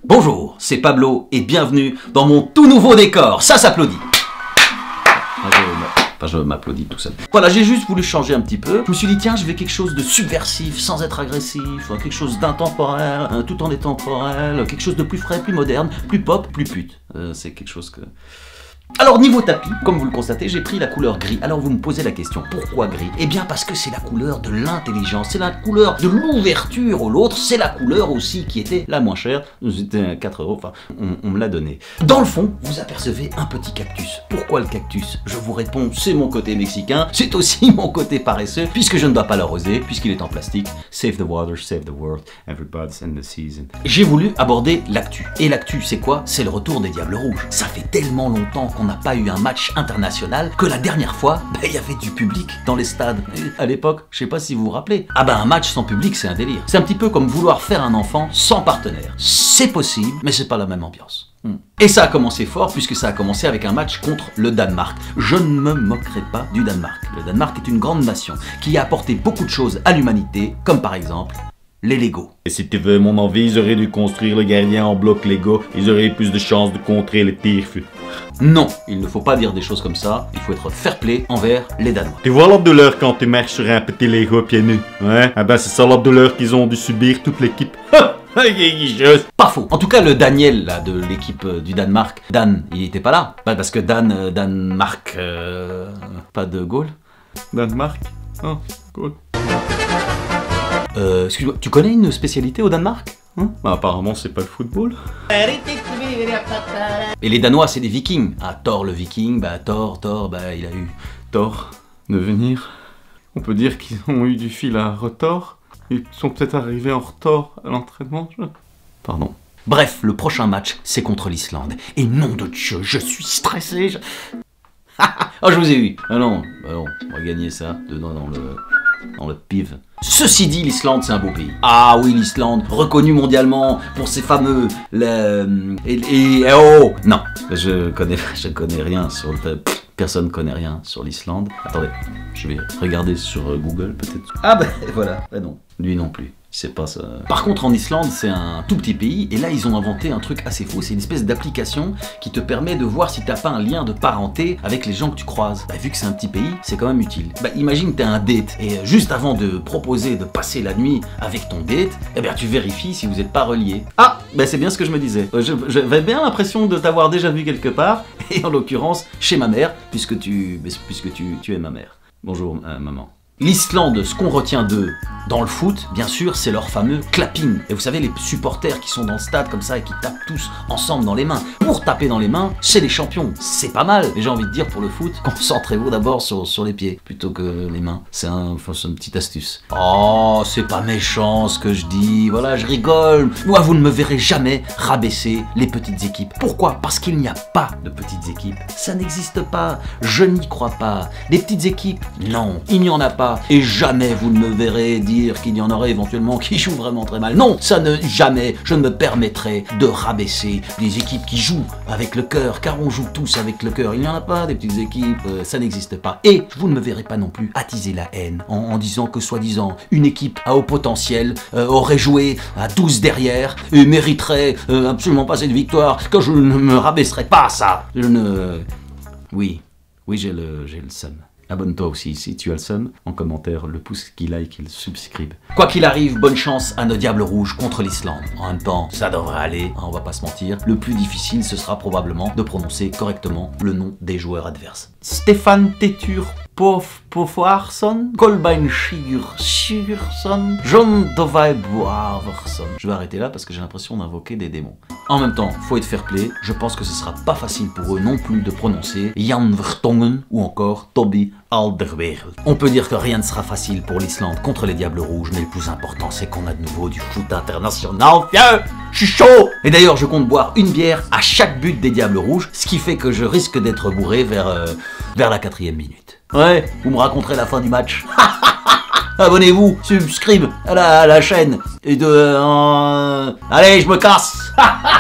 Bonjour, c'est Pablo et bienvenue dans mon tout nouveau décor. Ça s'applaudit. Enfin, je m'applaudis tout seul. Voilà, j'ai juste voulu changer un petit peu. Je me suis dit, tiens, je vais quelque chose de subversif, sans être agressif, quelque chose d'intemporel, tout en étant temporel, quelque chose de plus frais, plus moderne, plus pop, plus pute. C'est quelque chose que... Alors niveau tapis, comme vous le constatez, j'ai pris la couleur gris. Alors vous me posez la question, pourquoi gris? Eh bien parce que c'est la couleur de l'intelligence, c'est la couleur de l'ouverture au l'autre, c'est la couleur aussi qui était la moins chère, c'était 4 €, enfin on me l'a donné. Dans le fond, vous apercevez un petit cactus. Pourquoi le cactus? Je vous réponds, c'est mon côté mexicain, c'est aussi mon côté paresseux, puisque je ne dois pas l'arroser, puisqu'il est en plastique. Save the water, save the world, everybody's in the season. J'ai voulu aborder l'actu. Et l'actu, c'est quoi? C'est le retour des Diables Rouges. Ça fait tellement longtemps qu'on n'a pas eu un match international que la dernière fois, il y avait du public dans les stades. Et à l'époque, je sais pas si vous vous rappelez. Ah ben un match sans public, c'est un délire. C'est un petit peu comme vouloir faire un enfant sans partenaire. C'est possible, mais c'est pas la même ambiance. Et ça a commencé fort puisque ça a commencé avec un match contre le Danemark. Je ne me moquerai pas du Danemark. Le Danemark est une grande nation qui a apporté beaucoup de choses à l'humanité, comme par exemple les Lego. Et si tu veux mon envie, ils auraient dû construire le gardien en bloc Lego, ils auraient eu plus de chances de contrer les tirs. Non, il ne faut pas dire des choses comme ça, il faut être fair-play envers les Danois. Tu vois la douleur quand tu marches sur un petit Lego pieds nus, ouais? Ah ben c'est ça la douleur qu'ils ont dû subir toute l'équipe. Pas faux. En tout cas, le Daniel là, de l'équipe du Danemark, Dan, il était pas là. Parce que Danemark, pas de Gaulle. Danemark? Oh, cool. Excuse-moi, tu connais une spécialité au Danemark? Bah, apparemment, c'est pas le football. Et les Danois, c'est des Vikings. Ah, Thor le Viking, Thor, il a eu... Thor, devenir. On peut dire qu'ils ont eu du fil à retord. Ils sont peut-être arrivés en retard à l'entraînement. Pardon. Bref, le prochain match, c'est contre l'Islande. Et nom de Dieu, je suis stressé. Oh, je vous ai eu. Ah non, on va gagner ça dedans dans le piv. Ceci dit, l'Islande, c'est un beau pays. Ah oui, l'Islande, reconnue mondialement pour ses fameux... Non, je connais rien sur le... Personne connaît rien sur l'Islande. Attendez, je vais regarder sur Google peut-être. Ah ben voilà, non, lui non plus. C'est pas ça. Par contre, en Islande, c'est un tout petit pays, et là, ils ont inventé un truc assez fou. C'est une espèce d'application qui te permet de voir si t'as pas un lien de parenté avec les gens que tu croises. Vu que c'est un petit pays, c'est quand même utile. Imagine t'as un date, et juste avant de proposer de passer la nuit avec ton date, tu vérifies si vous êtes pas reliés. Ah, c'est bien ce que je me disais. J'avais bien l'impression de t'avoir déjà vu quelque part, et en l'occurrence, chez ma mère, puisque tu es ma mère. Bonjour, maman. L'Islande, ce qu'on retient d'eux dans le foot, bien sûr, c'est leur fameux clapping. Et vous savez, les supporters qui sont dans le stade comme ça et qui tapent tous ensemble dans les mains. Pour taper dans les mains, c'est les champions. C'est pas mal. Et j'ai envie de dire pour le foot, concentrez-vous d'abord sur les pieds plutôt que les mains. C'est une petite astuce. Oh, c'est pas méchant ce que je dis. Voilà, je rigole. Moi, vous ne me verrez jamais rabaisser les petites équipes. Pourquoi? Parce qu'il n'y a pas de petites équipes. Ça n'existe pas. Je n'y crois pas. Les petites équipes, non, il n'y en a pas. Et jamais vous ne me verrez dire qu'il y en aurait éventuellement qui jouent vraiment très mal. Non, jamais je ne me permettrai de rabaisser des équipes qui jouent avec le cœur, car on joue tous avec le cœur. Il n'y en a pas des petites équipes, ça n'existe pas. Et vous ne me verrez pas non plus attiser la haine en disant que soi-disant une équipe à haut potentiel aurait joué à 12 derrière et mériterait absolument pas cette victoire, que je ne me rabaisserai pas à ça. Oui, j'ai le seum. Abonne-toi aussi si tu as le seum, en commentaire, le pouce qui like et le subscribe. Quoi qu'il arrive, bonne chance à nos Diables Rouges contre l'Islande. En même temps, ça devrait aller, on va pas se mentir. Le plus difficile, ce sera probablement de prononcer correctement le nom des joueurs adverses. Stefan Tetur Pofvarsson, Kolbein Sigurdsson, John Dovai Boaverson. Je vais arrêter là parce que j'ai l'impression d'invoquer des démons. En même temps, faut être fair-play, je pense que ce sera pas facile pour eux non plus de prononcer Jan Vertongen ou encore Toby Alderweireld. On peut dire que rien ne sera facile pour l'Islande contre les Diables Rouges, mais le plus important c'est qu'on a de nouveau du foot international. Vieux, je suis chaud! Et d'ailleurs, je compte boire une bière à chaque but des Diables Rouges, ce qui fait que je risque d'être bourré vers la 4e minute. Ouais, vous me raconterez la fin du match. Abonnez-vous, subscribe à la chaîne. Et allez, je me casse.